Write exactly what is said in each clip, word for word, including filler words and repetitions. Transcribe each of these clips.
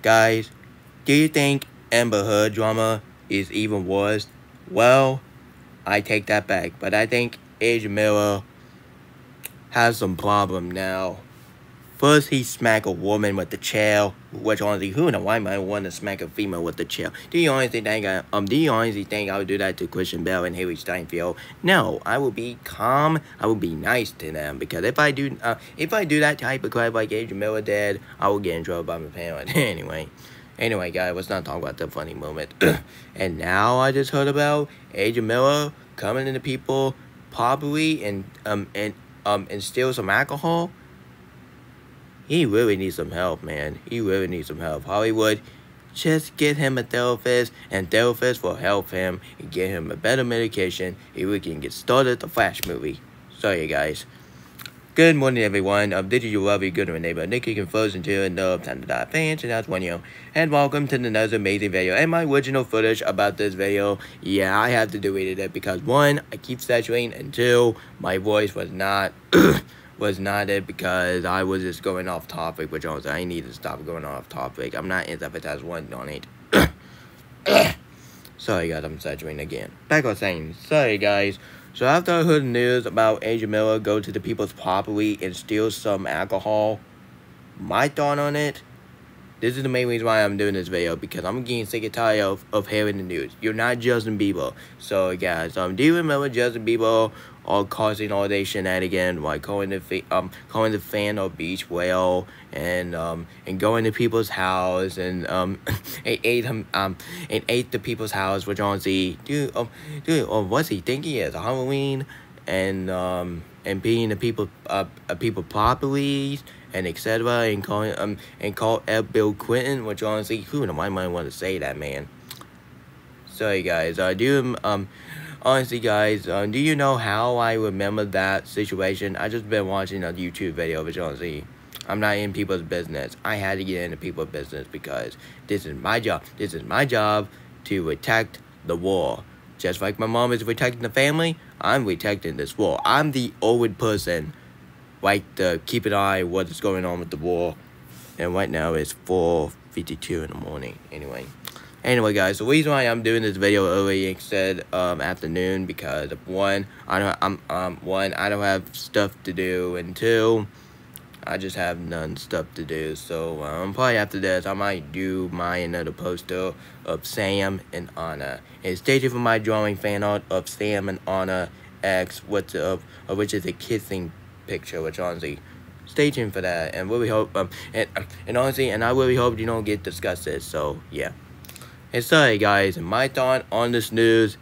Guys, do you think Amber Heard drama is even worse? Well, I take that back, but I think Ezra Miller has some problem now. First, he smacked a woman with the chair, which honestly, who knows why might want to smack a female with the chair? Do you honestly think I um? Do you honestly think I would do that to Christian Bale and Haley Steinfeld? No, I will be calm. I will be nice to them because if I do, uh, if I do that type of crap like Ezra Miller did, I will get in trouble by my parents. anyway, anyway, guys, let's not talk about the funny moment. And now I just heard about Ezra Miller coming into people properly and um and um and steal some alcohol. He really needs some help, man. He really needs some help. Hollywood, just get him a therapist, and therapist will help him and get him a better medication if we can get started the Flash movie. Sorry, guys. Good morning, everyone. Um, this is your lovely good neighbor, Nicky Confusion to and of Time to Die fans, and that's one you. And welcome to another amazing video. And my original footage about this video, yeah, I have to delete it because one, I keep saturating, and two, my voice was not. was not it because I was just going off topic, which also I need to stop going off topic. I'm not anti-advertised one on it. Sorry guys, I'm saturating again. Back on saying, sorry guys. So after I heard the news about Ezra Miller go to the people's property and steal some alcohol, my thought on it, this is the main reason why I'm doing this video, because I'm getting sick and tired of, of hearing the news. You're not Justin Bieber. So guys, um, do you remember Justin Bieber all causing all this shenanigans, like calling the um calling the fan a beach whale and um and going to people's house and um and ate him um and ate the people's house, which honestly, dude, um, dude, um, what's he thinking is Halloween and um and being the people uh, uh people properties and et cetera and calling um and call F. Bill Clinton, which honestly, who in my mind want to say that, man? Sorry guys, I uh, do um. Honestly, guys, um, do you know how I remember that situation? I just been watching a YouTube video, which honestly, I'm not in people's business. I had to get into people's business because this is my job. This is my job to protect the war. Just like my mom is protecting the family, I'm protecting this war. I'm the old person, like to keep an eye on what is going on with the war. And right now it's four fifty-two in the morning. Anyway. Anyway, guys, the reason why I'm doing this video early instead um afternoon because of one, I don't I'm um one I don't have stuff to do, and two, I just have none stuff to do. So um probably after this I might do my another poster of Sam and Anna. And stay tuned for my drawing fan art of Sam and Anna X, which of uh, which is a kissing picture, which honestly. Stay tuned for that, and really hope um and and honestly, and I really hope you don't get disgusted. So yeah. And sorry guys, my thought on this news,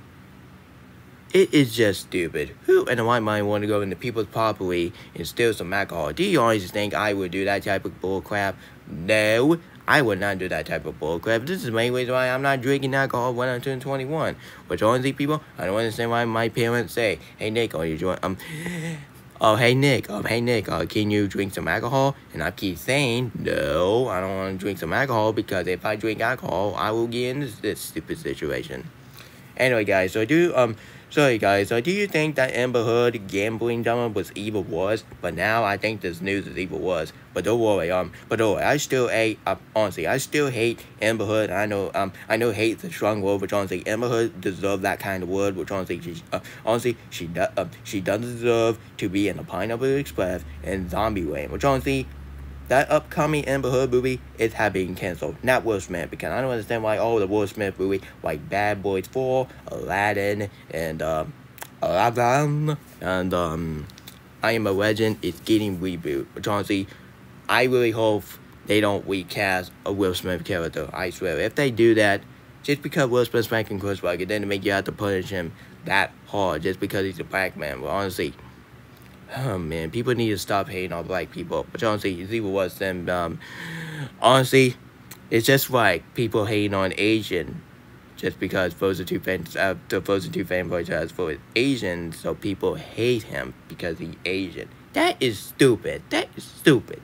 it is just stupid. Who in the right mind want to go into people's property and steal some alcohol? Do you honestly think I would do that type of bullcrap? No, I would not do that type of bullcrap. This is the main reason why I'm not drinking alcohol when I turn twenty-one. Which honestly, people, I don't understand why my parents say, "Hey Nick, are you join um." Oh, hey, Nick, um, hey, Nick, uh, can you drink some alcohol? And I keep saying, no, I don't want to drink some alcohol because if I drink alcohol, I will get in this, this stupid situation. Anyway, guys, so do, um, sorry, guys, so do you think that Amber Heard gambling drama was even worse? But now I think this news is even worse. But don't worry, um, but don't worry, I still hate, uh, honestly, I still hate Amber Heard. I know, um, I know hate is a strong word, which honestly, Amber Heard deserves that kind of word, which honestly, she, uh, honestly, she, do, uh, she does deserve to be in the Pineapple Express and Zombieland, which honestly, that upcoming Amber Heard movie is having canceled. Not Will Smith, because I don't understand why all the Will Smith movies, like Bad Boys four, Aladdin, and, um, Aladdin, and, um, I Am a Legend is getting reboot, which honestly, I really hope they don't recast a Will Smith character. I swear. If they do that, just because Will Smith's making Chris Rock, it doesn't make you have to punish him that hard just because he's a black man. Well, honestly, oh man, people need to stop hating on black people. Which honestly, it's even worse than, um, honestly, it's just like people hating on Asian. Just because Frozen two fans, uh, the Frozen two fanboy has for Asian, so people hate him because he's Asian. That is stupid. That is stupid.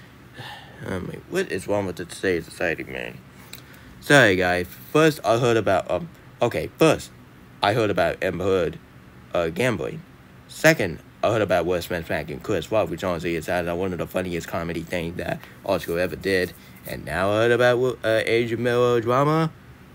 I mean, what is wrong with the today's society, man? Sorry, guys. First, I heard about, um, okay, first, I heard about Amber Heard, uh, gambling. Second, I heard about Will Smith pranking Chris Rock, which honestly is one of the funniest comedy things that Oscar ever did. And now I heard about uh, Ezra Miller drama.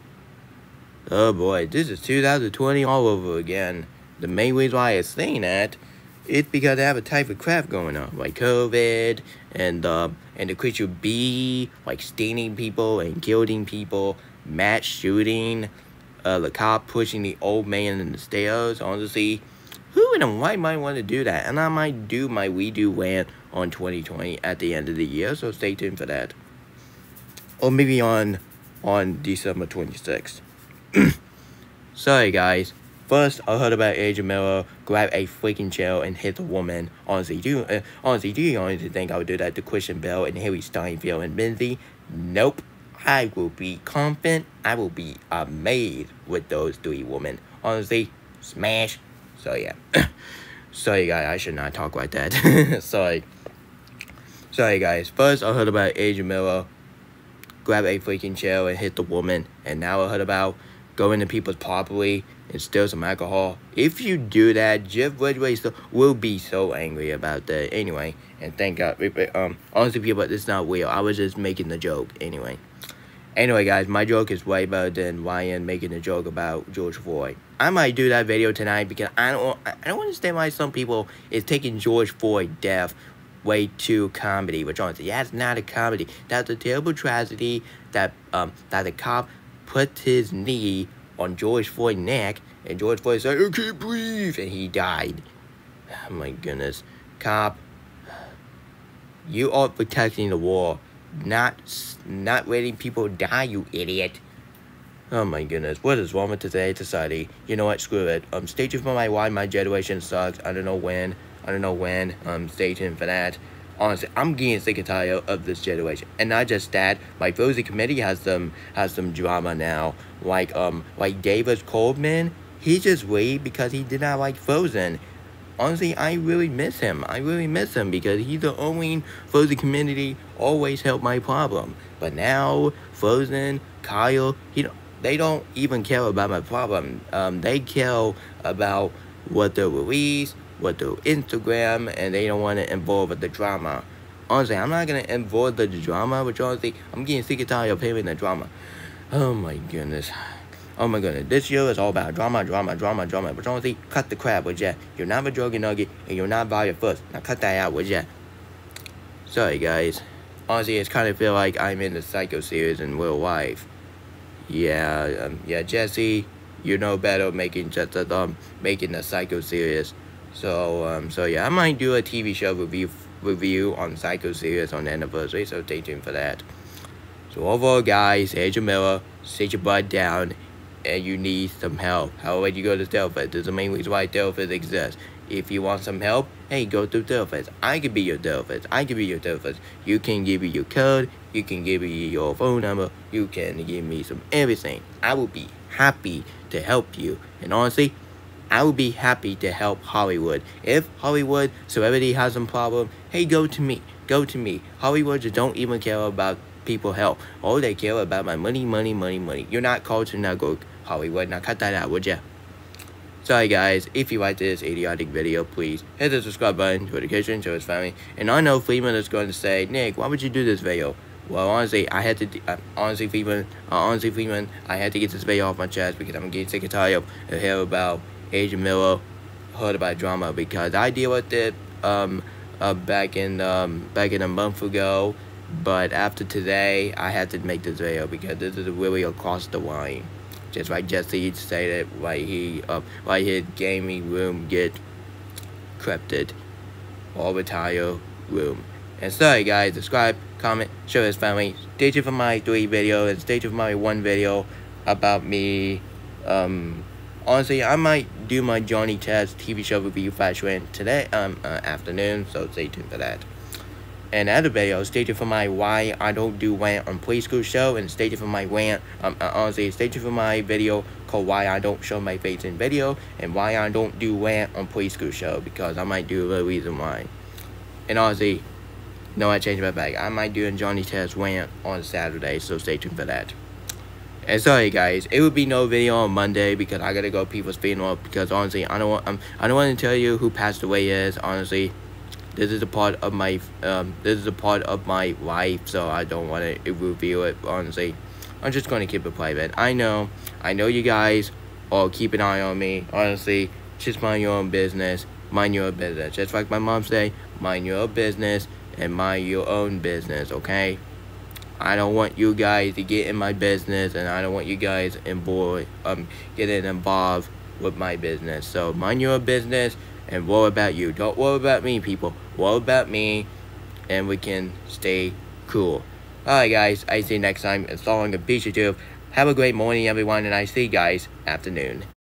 Oh boy, this is two thousand twenty all over again. The main reason why I'm saying that is because I have a type of crap going on, like COVID and uh, and the creature B, like staining people and killing people, mass shooting, uh, the cop pushing the old man in the stairs. Honestly, who in the right mind want to do that? And I might do my redo rant on twenty twenty at the end of the year, so stay tuned for that. Or maybe on on December twenty-sixth. Sorry guys. First, I heard about Ezra Miller grab a freaking chair and hit a woman. Honestly, do you, uh, honestly, do you honestly think I would do that to Christian Bale and Harry Steinfeld and Benzie? Nope. I will be confident. I will be amazed with those three women. Honestly, smash. So yeah. Sorry guys, I should not talk like that. Sorry. Sorry guys. First, I heard about Ezra Miller grab a freaking chair and hit the woman. And now I heard about go into people's property and steal some alcohol. If you do that, Jeff Bridgeway will be so angry about that. Anyway, and thank God. Um, honestly, people, this is not real. I was just making the joke. Anyway. Anyway, guys, my joke is way better than Ryan making a joke about George Floyd. I might do that video tonight because I don't, I don't understand why some people is taking George Floyd death way too comedy. Which honestly, that's not a comedy. That's a terrible tragedy that um that the cop put his knee on George Floyd's neck, and George Floyd said, "I can't breathe," and he died. Oh my goodness, cop, you are protecting the war, not not letting people die, you idiot. Oh my goodness, what is wrong with today's society? You know what? Screw it. Um, stay tuned for my why my generation sucks. I don't know when. I don't know when. Um, stay tuned for that. Honestly, I'm getting sick and tired of this generation, and not just that. My Frozen committee has some has some drama now. Like um, like David Coleman, he just waited because he did not like Frozen. Honestly, I really miss him. I really miss him because he's the only Frozen community always helped my problem. But now Frozen, Kyle, he don't, they don't even care about my problem. Um, they care about what they release, what their Instagram, and they don't want to involve with the drama. Honestly, I'm not gonna involve the drama, but honestly, I'm getting sick and tired of hearing the drama. Oh my goodness. Oh my goodness. This year is all about drama, drama, drama, drama. But honestly, cut the crap with that. You're not a drug nugget, and you're not by your first. Now cut that out with that. Sorry guys. Honestly, it's kind of feel like I'm in the Psycho series in real life. Yeah, um, yeah, Jesse, you know better making just a um making the Psycho series. So, um, so yeah, I might do a T V show review review on Psycho series on the anniversary, so stay tuned for that. So overall, guys, Ezra Miller, sit your butt down, and you need some help. How would you go to therapist? There's the main reason why therapists exist. If you want some help, hey, go to therapist. I can be your therapist. I can be your therapist. You can give me your code. You can give me your phone number. You can give me some everything. I will be happy to help you. And honestly, I would be happy to help Hollywood. If Hollywood celebrity has some problem, hey, go to me. Go to me. Hollywood just don't even care about people help. All they care about my money, money, money, money. You're not Cartoon Network, Hollywood. Now cut that out, would ya? Sorry guys, if you like this idiotic video, please hit the subscribe button, notification, show his family. And I know Freeman is going to say, Nick, why would you do this video? Well, honestly, I had to, uh, honestly, Freeman, uh, honestly, Freeman, I had to get this video off my chest because I'm getting sick and tired of hearing about Ezra Miller, heard about drama, because I deal with it um uh, back in um back in a month ago, but after today I had to make this video because this is really across the line. Just like Jesse stated, like he uh like his gaming room get corrupted, all retire room. And sorry guys, subscribe, comment, show his family. Stay tuned for my three video and stay tuned for my one video about me. Um, honestly, I might do my Johnny Test T V show review flash rant today um uh, afternoon, so stay tuned for that. And other videos, stay tuned for my why I don't do rant on preschool show, and stay tuned for my rant. Um, uh, honestly, stay tuned for my video called why I don't show my face in video and why I don't do rant on preschool show, because I might do the reason why. And honestly, no, I changed my bag. I might do a Johnny Test rant on Saturday, so stay tuned for that. And sorry guys, it would be no video on Monday because I gotta go to people's funeral. Because honestly, I don't want um, I don't want to tell you who passed away is. Honestly, this is a part of my um this is a part of my life, so I don't want to reveal it. Honestly, I'm just gonna keep it private. I know, I know you guys all keep an eye on me. Honestly, just mind your own business. Mind your own business. Just like my mom say, mind your own business and mind your own business. Okay. I don't want you guys to get in my business, and I don't want you guys involved, um, getting involved with my business. So mind your business and worry about you. Don't worry about me, people. Worry about me, and we can stay cool. Alright, guys. I see you next time. It's long and appreciative. Have a great morning, everyone, and I see you guys afternoon.